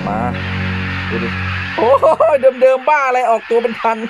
มาดูดิโอ้เดิมบ้าอะไรออกตัวเป็นพัน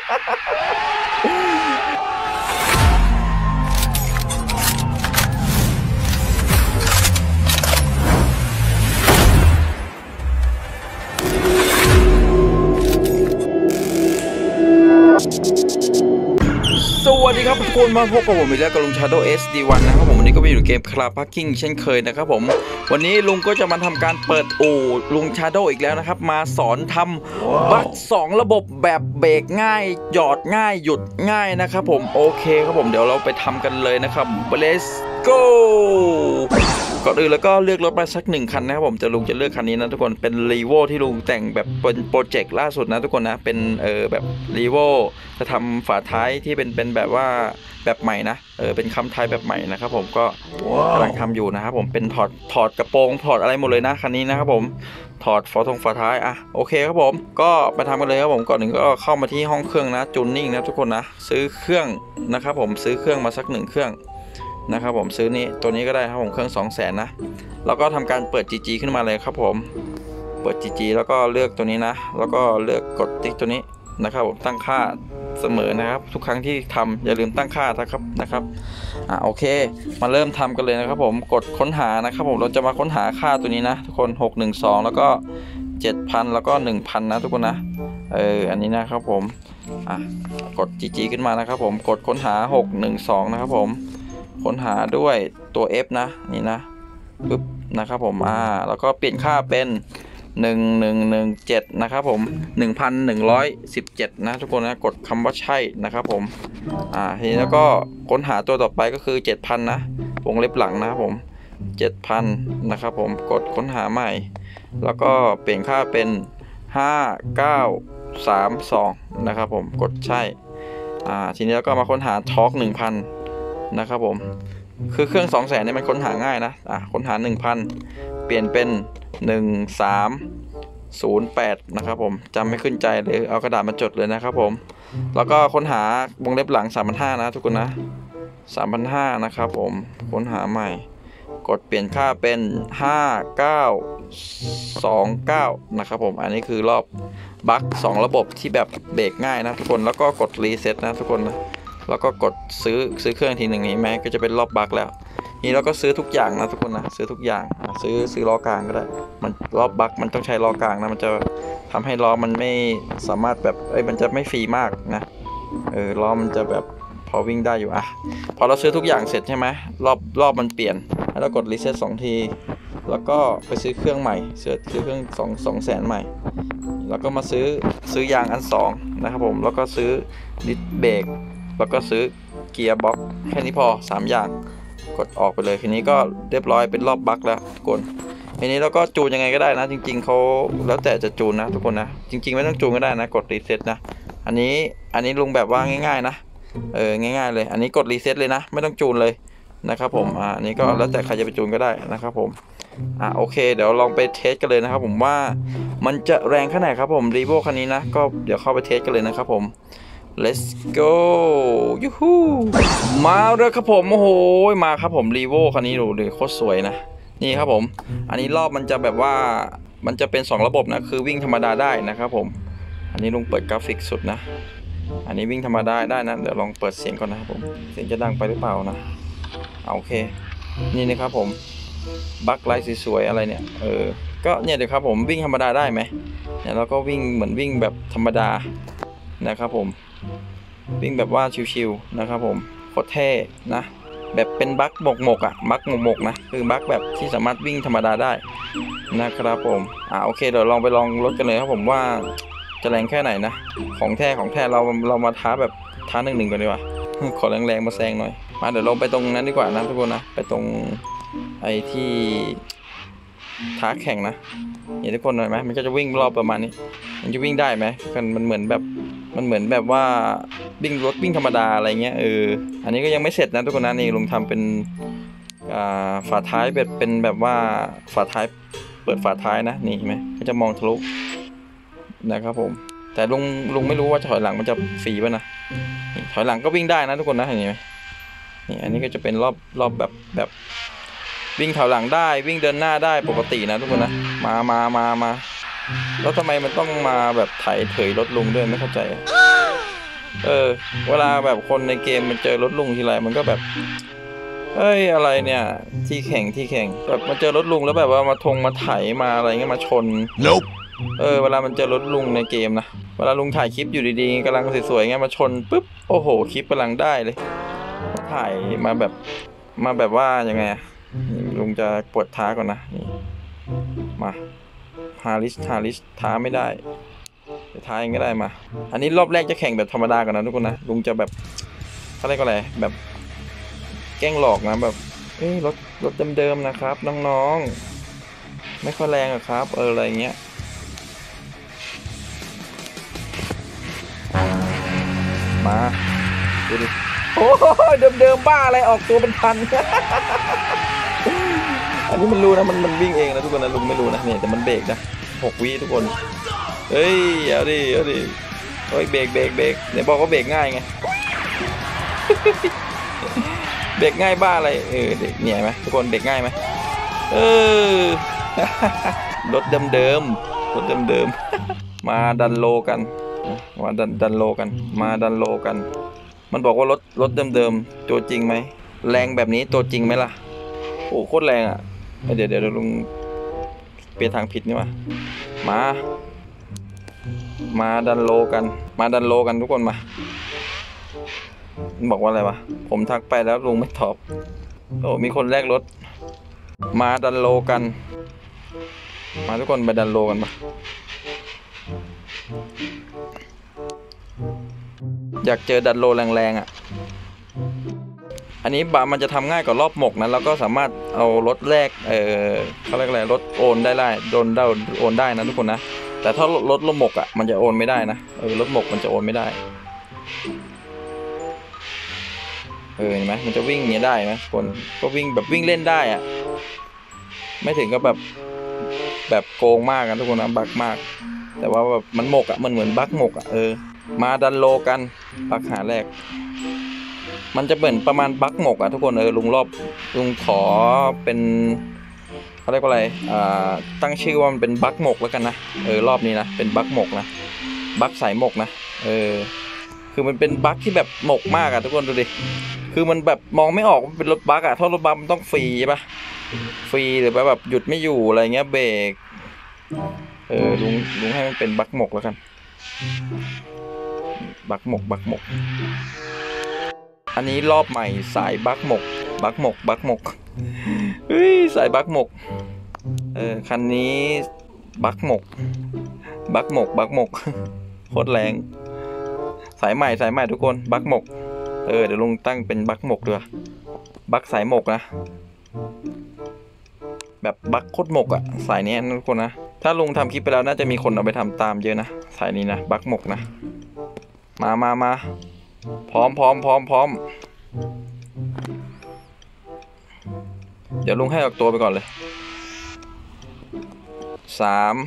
สวัสดีครับทุกคนมาพบกับผมอีกแล้วกับลุง Shadow SD1 นะครับผมวันนี้ก็ไปอยู่เกม Car Parking เช่นเคยนะครับผมวันนี้ลุงก็จะมาทำการเปิดอู่ลุง Shadow อีกแล้วนะครับมาสอนทำบัค2ระบบแบบเบรกง่ายหยอดง่ายหยุดง่ายนะครับผมโอเคครับผมเดี๋ยวเราไปทำกันเลยนะครับ Let's go ก่อนอื่นแล้วก็เลือกรถมาสัก1คันนะครับผมลุงจะเลือกคันนี้นะทุกคนเป็น Revo ที่ลุงแต่งแบบเป็นโปรเจกต์ล่าสุดนะทุกคนนะเป็นแบบ Revo จะทำฝาท้ายที่เป็นแบบว่าแบบใหม่นะเป็นคำท้ายแบบใหม่นะครับผมก็กำลังทำอยู่นะครับผมเป็นถอดกระโปรงถอดอะไรหมดเลยนะคันนี้นะครับผมถอดฝาท้ายโอเคครับผมก็ไปทำกันเลยครับผมก่อนหนึ่งก็เข้ามาที่ห้องเครื่องนะจูนนิ่งนะทุกคนนะซื้อเครื่องนะครับผมซื้อเครื่องมาสัก1เครื่องนะครับผมซื้อตัวนี้ก็ได้ครับผมเครื่อง 200,000 นะแล้วก็ทำการเปิด GG ขึ้นมาเลยครับผมเปิด GG แล้วก็เลือกตัวนี้นะแล้วก็เลือกกดติ๊กตัวนี้นะครับผมตั้งค่าเสมอนะครับทุกครั้งที่ทำอย่าลืมตั้งค่านะครับโอเคมาเริ่มทำกันเลยนะครับผมกดค้นหานะครับผมเราจะมาค้นหาค่าตัวนี้นะทุกคน612แล้วก็ 7,000 แล้วก็ 1,000 นะทุกคนนะอันนี้นะครับผมกด GG ขึ้นมานะครับผมกดค้นหา612นะครับผมค้นหาด้วยตัว F นะนี่นะปึ๊บนะครับผมแล้วก็เปลี่ยนค่าเป็น1117นะครับผม1117นะทุกคนนะกดคำว่าใช่นะครับผมทีนี้แล้วก็ค้นหาตัวต่อไปก็คือ 7,000 นะวงเล็บหลังนะครับผม 7,000 นะครับผมกดค้นหาใหม่แล้วก็เปลี่ยนค่าเป็น5932นะครับผมกดใช่ทีนี้แล้วก็มาค้นหาทอร์ก 1,000 นะครับผมคือเครื่อง 200,000เนี่ยมันค้นหาง่ายนะค้นหา 1,000 เปลี่ยนเป็น1308นะครับผมจำไม่ขึ้นใจเลยเอากระดาษมาจดเลยนะครับผมแล้วก็ค้นหาวงเล็บหลัง 3,500 นะทุกคนนะ 3,500 นะครับผมค้นหาใหม่กดเปลี่ยนค่าเป็น5929นะครับผมอันนี้คือรอบบัค2ระบบที่แบบเบรกง่ายนะทุกคนแล้วก็กดรีเซ็ตนะทุกคนนะแล้วก็กดซื้อเครื่องทีหนึ่งนี้แม้ก็จะเป็นรอบบัคแล้วนี่เราก็ซื้อทุกอย่างนะทุกคนนะซื้อทุกอย่างซื้อล้อกลางก็ได้มันรอบบัคมันต้องใช้ล้อกลางนะมันจะทำให้ล้อมันไม่สามารถแบบมันจะไม่ฟรีมากนะล้อมันจะแบบพอวิ่งได้อยู่พอเราซื้อทุกอย่างเสร็จใช่ไหมรอบมันเปลี่ยนแล้วเรากดรีเซ็ต2ทีแล้วก็ไปซื้อเครื่องใหม่ซื้อเครื่อง200,000ใหม่แล้วก็มาซื้อยางอัน2นะครับผมแล้วก็ซื้อดิสเบรกแล้วก็ซื้อเกียร์บ็อกแค่นี้พอ3อย่างกดออกไปเลยทีนี้ก็เรียบร้อยเป็นรอบบัคแล้วทุกคนทีนี้เราก็จูนยังไงก็ได้นะจริงๆเขาแล้วแต่จะจูนนะทุกคนนะจริงๆไม่ต้องจูนก็ได้นะกดรีเซ็ตนะอันนี้ลุงแบบว่าง่ายๆนะง่ายๆเลยอันนี้กดรีเซ็ตเลยนะไม่ต้องจูนเลยนะครับผมอันนี้ก็แล้วแต่ใครจะไปจูนก็ได้นะครับผมโอเคเดี๋ยวลองไปเทสกันเลยนะครับผมว่ามันจะแรงแค่ไหนครับผมรีโวคันนี้นะก็เดี๋ยวเข้าไปเทสกันเลยนะครับผม let's go ยูฮูมาเลยครับผมโอ้โหมาครับผมรีโวคันนี้ดูดิโคตรสวยนะนี่ครับผมอันนี้รอบมันจะแบบว่ามันจะเป็น2ระบบนะคือวิ่งธรรมดาได้นะครับผมอันนี้ลุงเปิดกราฟิกสุดนะอันนี้วิ่งธรรมดาได้นะเดี๋ยวลองเปิดเสียงก่อนนะครับผมเสียงจะดังไปหรือเปล่านะโอเคนี่นะครับผมบัคไลท์สวยๆอะไรเนี่ยก็เนี่ยเดี๋ยวครับผมวิ่งธรรมดาได้ไหมเนี่ยเราก็วิ่งเหมือนวิ่งแบบธรรมดานะครับผมวิ่งแบบว่าชิวๆนะครับผมโคตรเท่นะแบบเป็นบัคหมกบัคหมกนะคือบัคแบบที่สามารถวิ่งธรรมดาได้นะครับผมโอเคเดี๋ยวลองไปลองรถกันเลยครับผมว่าจะแรงแค่ไหนนะของแท้เรามาท้าแบบท้า1-1กันดีกว่าขอแรงๆมาแซงหน่อยมาเดี๋ยวเราไปตรงนั้นดีกว่านะทุกคนนะไปตรงที่ท้าแข่งนะเห็นทุกคนหน่อยไหมมันก็จะวิ่งรอบประมาณนี้มันจะวิ่งได้ไหมมันเหมือนแบบว่าวิ่งธรรมดาอะไรเงี้ยอันนี้ก็ยังไม่เสร็จนะทุกคนนะนี่ลุงทำเป็นฝาท้ายเป็นแบบว่าฝาท้ายเปิดฝาท้ายนะนี่เห็นไหมก็จะมองทะลุนะครับผมแต่ลุงไม่รู้ว่าถอยหลังมันจะฟรีป่ะนะถอยหลังก็วิ่งได้นะทุกคนนะเห็นไหมนี่อันนี้ก็จะเป็นรอบแบบวิ่งถอยหลังได้วิ่งเดินหน้าได้ปกตินะทุกคนนะมาแล้วทำไมมันต้องมาแบบไถเถยรถลุงด้วยไม่เข้าใจเวลาแบบคนในเกมมันเจอรถลุงทีไรมันก็แบบเฮ้ยอะไรเนี่ยที่แข่งแบบมาเจอรถลุงแล้วแบบว่ามาไถมาอะไรเงี้ยมาชน Nope เวลามันเจอรถลุงในเกมนะเวลาลุงถ่ายคลิปอยู่ดีๆกำลังสวยๆเงี้ยมาชนปุ๊บโอ้โหคลิปกำลังได้เลยถ่ายมาแบบว่ายังไงลุงจะปวดท้าก่อนนะนี่มาฮาริสท้าไม่ได้ท้าเองก็ได้มาอันนี้รอบแรกจะแข่งแบบธรรมดาก่อนนะทุกคนนะลุงจะแบบเขาเรียกว่าอะไรแบบแกล้งหลอกนะแบบรถเดิมๆนะครับน้องๆไม่ค่อยแรงอะครับอะไรเงี้ยมาดูดิโอ้ยเดิมบ้าอะไรออกตัวเป็นพัน อันนี้มันรู้นะมันวิ่งเองนะทุกคนนะลุงไม่รู้นะเนี่ยแต่มันเบรกนะ6 วิทุกคนเฮ้ยเอาดิเฮ้ยเบรกเนี่ยบอกว่าเบรกง่ายไง เบรกง่ายบ้าอะไรเนี่ยไหมทุกคนเบรกง่ายไหมรถเดิมมาดันโลกันมาดันโลกันมาดันโลกันมันบอกว่ารถเดิมตัวจริงไหมแรงแบบนี้ตัวจริงไหมล่ะโอ้โคตรแรงอ่ะเดี๋ยวลุงเปลี่ยนทางผิดนี่มาดันโลกันทุกคนมาบอกว่าอะไรวะผมทักไปแล้วลุงไม่ตอบโอ้มีคนแลกรถมาดันโลกันมาทุกคนไปดันโลกันปะอยากเจอดันโลแรงๆอ่ะอันนี้มันจะทำง่ายกว่ารอบหมกนะแล้วก็สามารถเอารถแรกเขาเรียกอะไรรถโอนได้โอนได้นะทุกคนนะแต่ถ้ารถหมกอ่ะมันจะโอนไม่ได้นะรถหมกมันจะโอนไม่ได้เห็นไหมมันจะวิ่งอย่างนี้ได้ไหมคนก็วิ่งแบบวิ่งเล่นได้อ่ะไม่ถึงก็แบบโกงมากกันทุกคนนะบักมากแต่ว่าแบบมันหมกอ่ะมันเหมือนบักหมกอ่ะมาดันโลกันบักหาแรกมันจะเหมือนประมาณบักหมกอ่ะทุกคนลุงขอเป็นเขาเรียกว่าอะไรตั้งชื่อว่ามันเป็นบักหมกแล้วกันนะรอบนี้นะเป็นบักหมกนะบักสายหมกนะคือมันเป็นบักที่แบบหมกมากอ่ะทุกคนดูดิคือมันแบบมองไม่ออกว่าเป็นรถบักอ่ะถ้ารถบักมันต้องฟรีใช่ปะฟรีหรือแบบหยุดไม่อยู่อะไรเงี้ยเบรกลุงให้มันเป็นบักหมกแล้วกันบักหมกอันนี้รอบใหม่สายบักหมกสายบักหมกคันนี้บักหมกโคตรแรงสายใหม่ทุกคนบักหมกเดี๋ยวลุงตั้งเป็นบักหมกด้วยบักสายหมกนะแบบบักโคตรหมกอ่ะสายนี้นะทุกคนนะถ้าลุงทำคลิปไปแล้วน่าจะมีคนเอาไปทำตามเยอะนะสายนี้นะบักหมกนะมาพร้อมเดี๋ยวลุงให้ออกตัวไปก่อนเลย3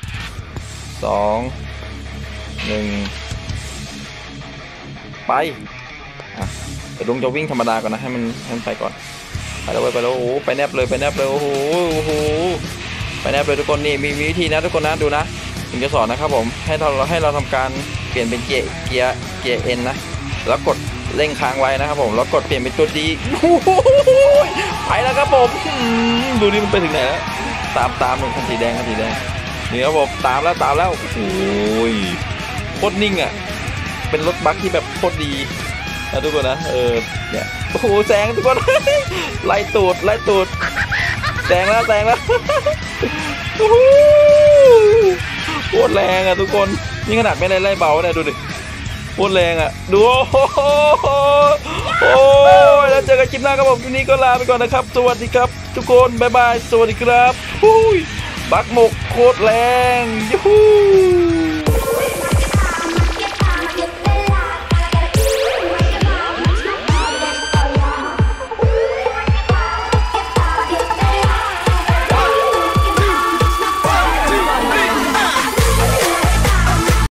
2 1ไปเดี๋ยวลุงจะวิ่งธรรมดาก่อนนะให้มันไปก่อนไปแล้วโอ้ไปแนบเลยโอ้โหไปแนบเลยทุกคนนี่มีวิธีนะทุกคนนะดูนะถึงจะสอนนะครับผมให้เราทำการเปลี่ยนเป็นเกียร์เอ็นนะแล้วกดเร่งค้างไว้นะครับผมแล้วกดเปลี่ยนเป็นตัวดีไปแล้วครับผมดูนี่มันไปถึงไหนแล้วตามหนึ่งคันสีแดงนี่ครับผมตามแล้วโอ้ยโคตรนิ่งอ่ะเป็นรถบัคที่แบบโคตรดีนะทุกคนนะเนี่ยโอ้โหแซงทุกคน ไล่ตูดแซงแล้วโอ้โหโคตรแรงอ่ะทุกคนนี่ขนาดไม่ได้ไล่เบาเนี่ยดูดิโคตรแรงอ่ะดูโอ้ยแล้วเจอกันคลิปหน้าครับผมคลิปนี้ก็ลาไปก่อนนะครับสวัสดีครับทุกคนบ๊ายบายสวัสดีครับบักหมกโคตรแรงยูฮู